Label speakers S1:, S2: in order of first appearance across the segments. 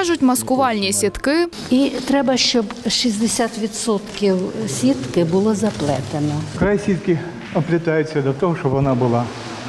S1: В'яжуть маскувальні сітки.
S2: І треба, щоб 60% сітки було заплетено.
S3: Край сітки оплітається до того, щоб вона була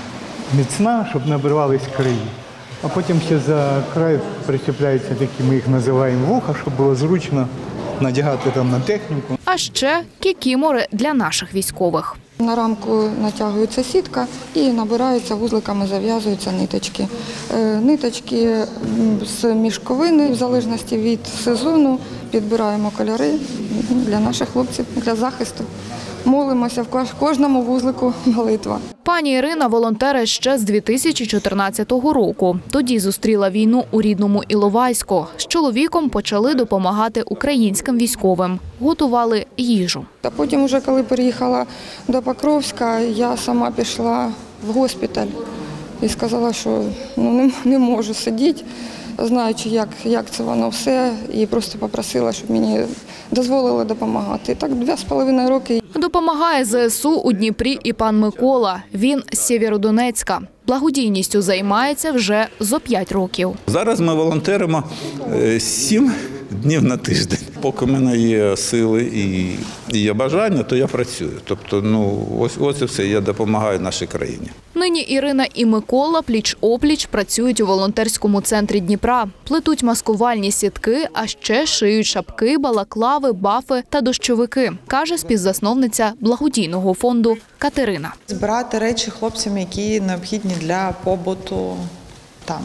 S3: міцна, щоб не обривались краї. А потім ще за край причепляються такі, ми їх називаємо вуха, щоб було зручно надягати там на техніку.
S1: А ще кікімори для наших військових.
S4: На рамку натягується сітка і набираються вузликами, зав'язуються ниточки. Ниточки з мішковини, в залежності від сезону, підбираємо кольори для наших хлопців, для захисту. Молимося в кожному вузлику молитва.
S1: Пані Ірина – волонтер ще з 2014 року. Тоді зустріла війну у рідному Іловайську. З чоловіком почали допомагати українським військовим. Готували їжу.
S4: А потім, вже коли переїхала до Покровська, я сама пішла в госпіталь і сказала, що не можу сидіти, знаючи, як це воно все, і просто попросила, щоб мені дозволили допомагати. І так 2,5 роки.
S1: Допомагає ЗСУ у Дніпрі і пан Микола. Він з Сєвєродонецька. Благодійністю займається вже зо 5 років.
S5: Зараз ми волонтеримо 7 днів на тиждень. Поки в мене є сили і є бажання, то я працюю. Тобто, ось і все, я допомагаю нашій країні.
S1: Нині Ірина і Микола пліч-опліч працюють у волонтерському центрі Дніпра. Плетуть маскувальні сітки, а ще шиють шапки, балаклави, бафи та дощовики, каже співзасновниця благодійного фонду Катерина.
S6: Збирати речі хлопцям, які необхідні для побуту там.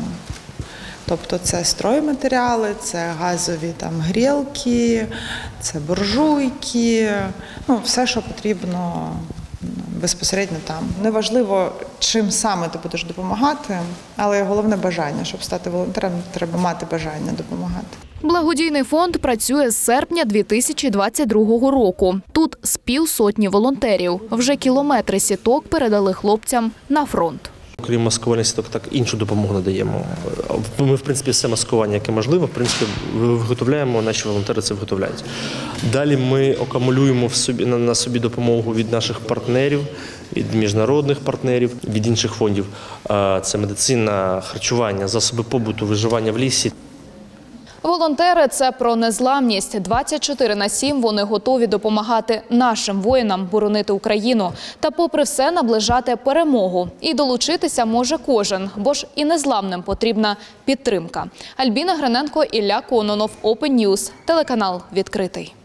S6: Тобто це стройматеріали, це газові грілки, це буржуйки, все, що потрібно безпосередньо там. Неважливо, чим саме ти будеш допомагати, але головне бажання. Щоб стати волонтером, треба мати бажання допомагати.
S1: Благодійний фонд працює з серпня 2022 року. Тут з 50 волонтерів. Вже кілометри сіток передали хлопцям на фронт.
S7: Крім маскувальних сіток, так іншу допомогу надаємо. Ми, в принципі, все маскування, яке можливо, в принципі, виготовляємо, наші волонтери це виготовляють. Далі ми акумулюємо на собі допомогу від наших партнерів, від міжнародних партнерів, від інших фондів. Це медицина, харчування, засоби побуту, виживання в лісі.
S1: Волонтери – це про незламність. 24/7 вони готові допомагати нашим воїнам боронити Україну та попри все наближати перемогу. І долучитися може кожен, бо ж і незламним потрібна підтримка. Альбіна Гриненко, Ілля Кононов, Open News, телеканал «Відкритий».